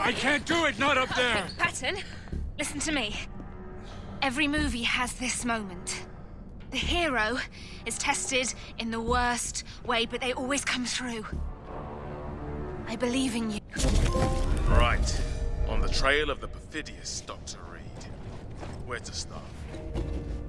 I can't do it, not up there! Patton, listen to me. Every movie has this moment. The hero is tested in the worst way, but they always come through. I believe in you. Right. On the trail of the perfidious Dr. Reed. Where to start?